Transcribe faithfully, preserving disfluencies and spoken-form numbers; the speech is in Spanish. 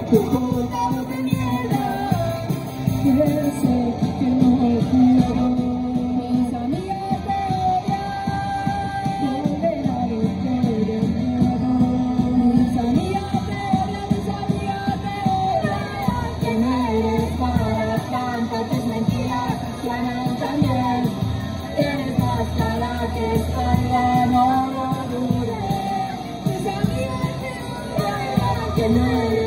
tu culpa no te niega, que sé que no quiero. Mis amigas te odian, condenados por el miedo. Mis amigas te odian, mis amigas te odian, que no eres para tanto, tus mentiras suenan también. Eres más cara que espalda, no lo dudes. Mis amigas te odian, que no eres